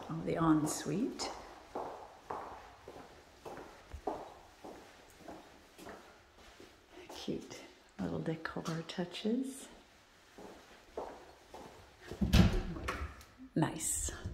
Oh, the ensuite. Cute little decor touches. Nice.